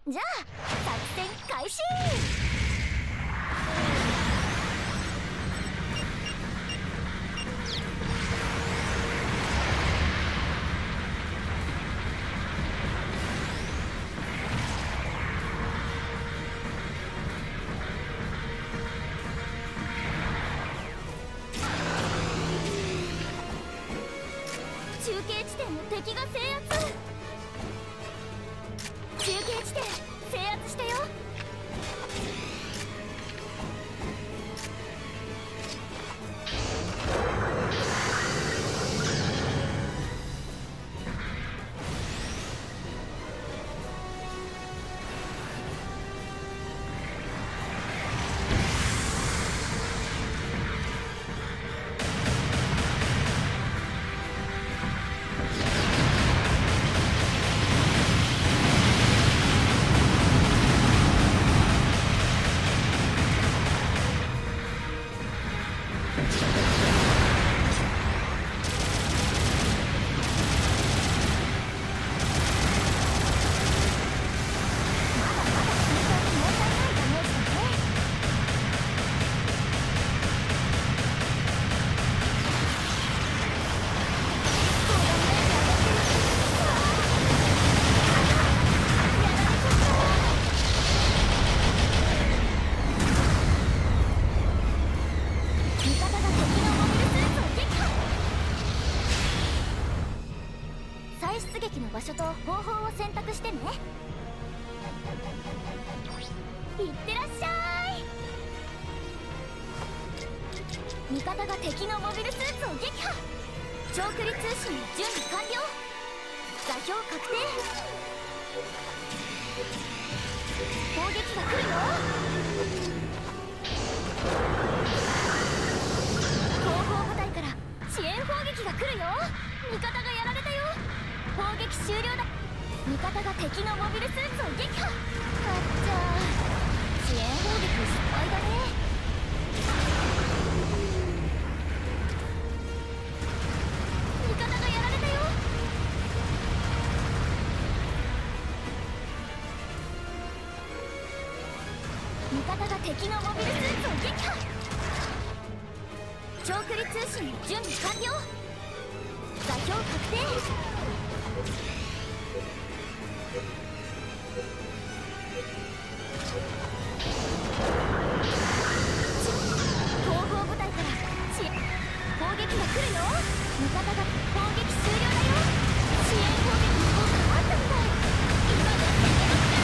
じゃあ作戦開始。中継地点の敵が制圧。中継地点制圧したよ。出撃の場所と方法を選択してね。いってらっしゃい。味方が敵のモビルスーツを撃破。長距離通信準備完了。座標確定。砲撃が来るよ。後方部隊から遅延砲撃が来るよ。味方がやられたよ。砲撃終了だ。味方が敵のモビルスーツを撃破。あっちゃ遅延砲撃失敗だね。味方がやられたよ。味方が敵のモビルスーツを撃破。長距離通信準備完了。座標確定。後方部隊から砲撃が来るよ。味方が砲撃終了だよ。支援砲撃の効果があったみたい。今の攻めろだ。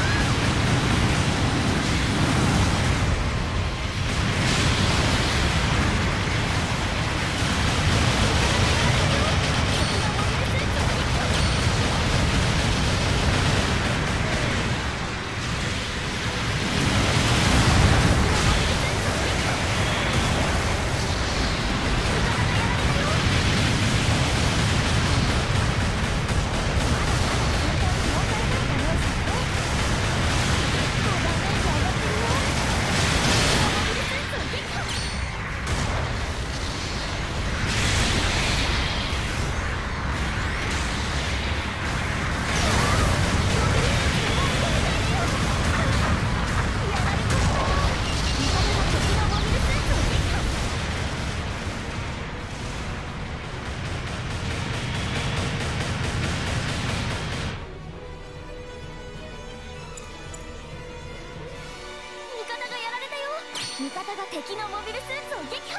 味方が敵のモビルスーツを撃破。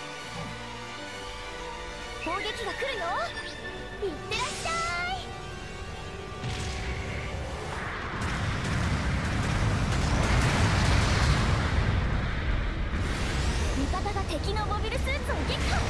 砲撃が来るよ。いってらっしゃい。味方が敵のモビルスーツを撃破。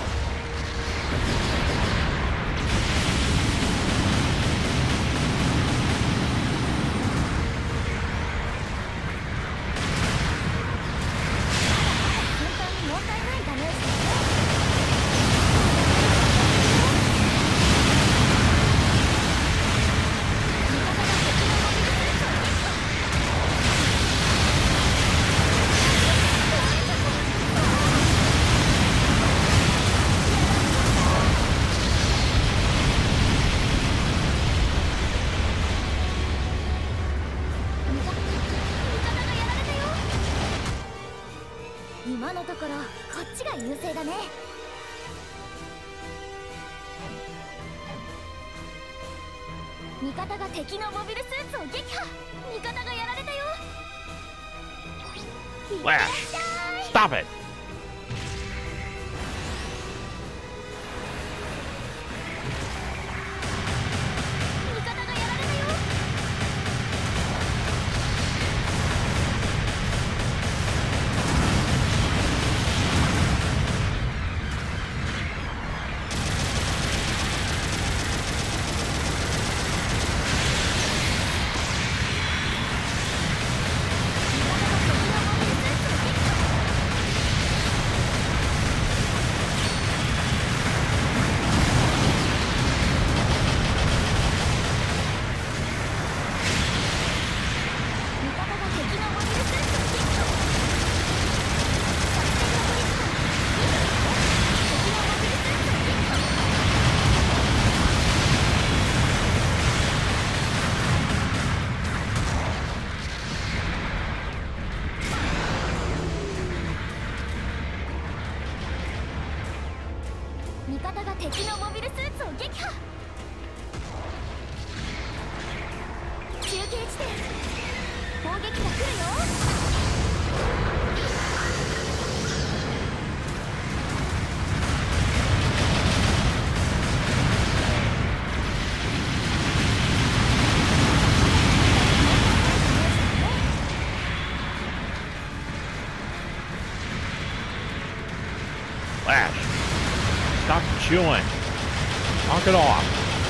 今のところこっちが優勢だね。味方が敵のモビルスーツを撃破。味方がやられたよ。 Flash! Stop it! 味方がやられたよ。味方が敵のモビルスーツを撃破。中継地点砲撃が来るよ。 Flash! Stop chewing. Knock it off.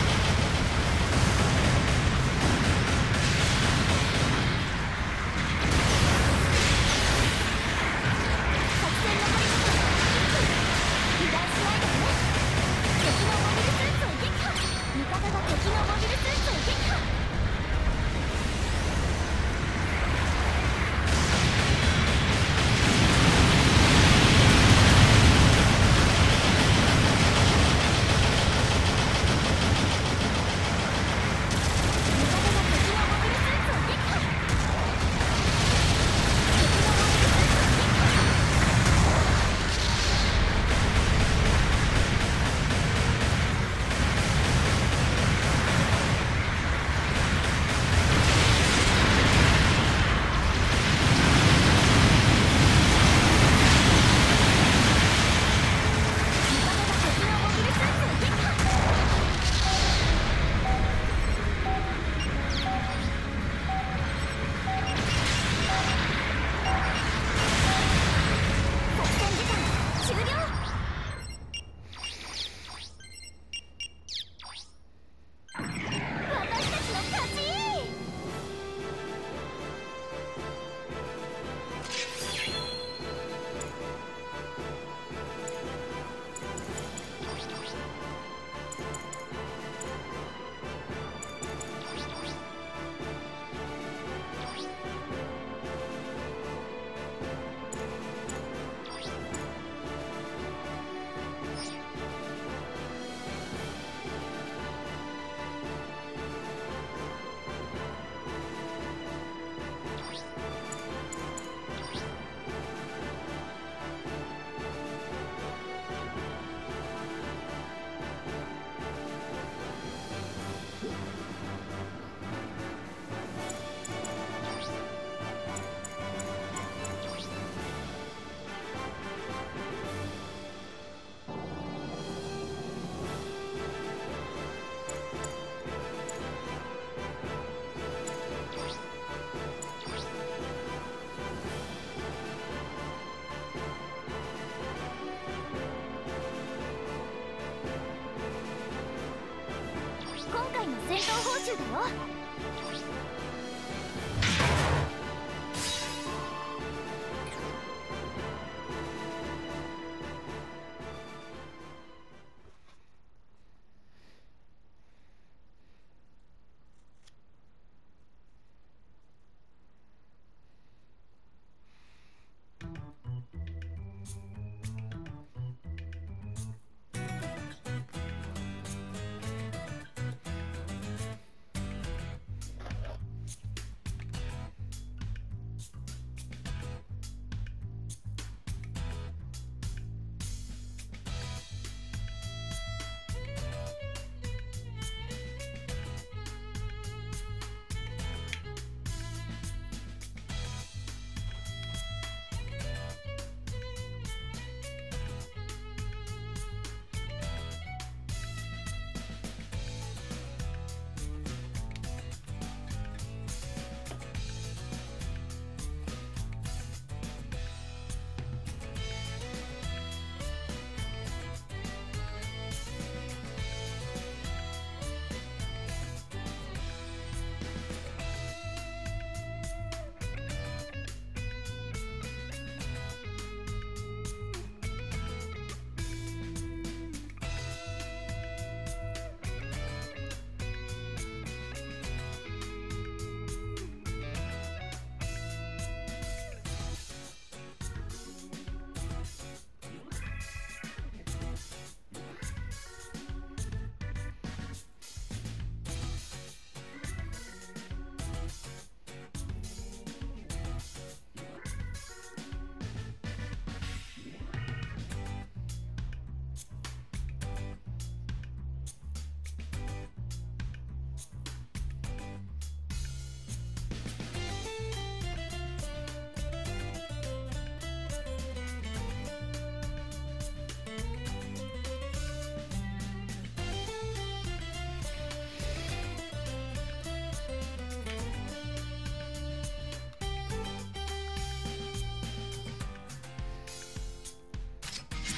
戦闘報酬だよ。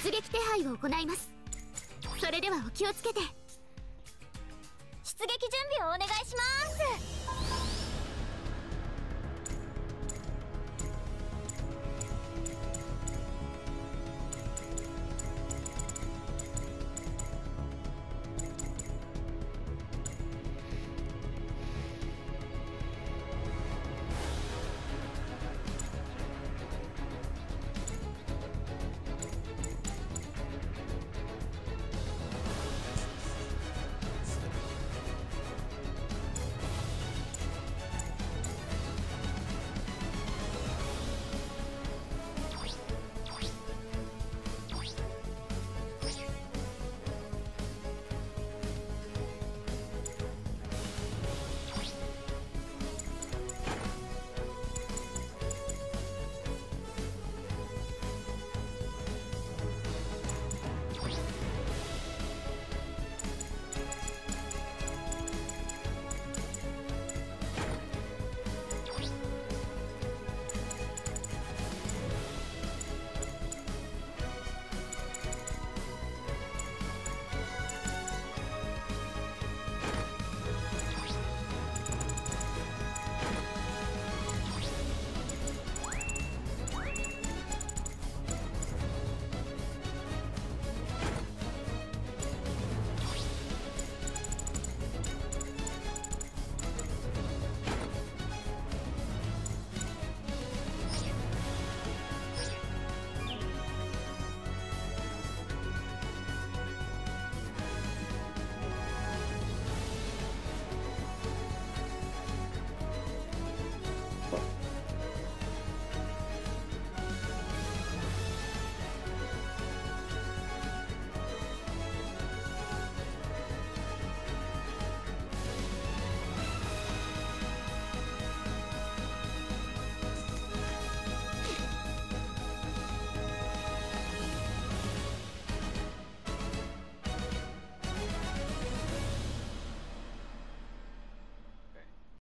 出撃手配を行います。それではお気をつけて。出撃準備をお願いします。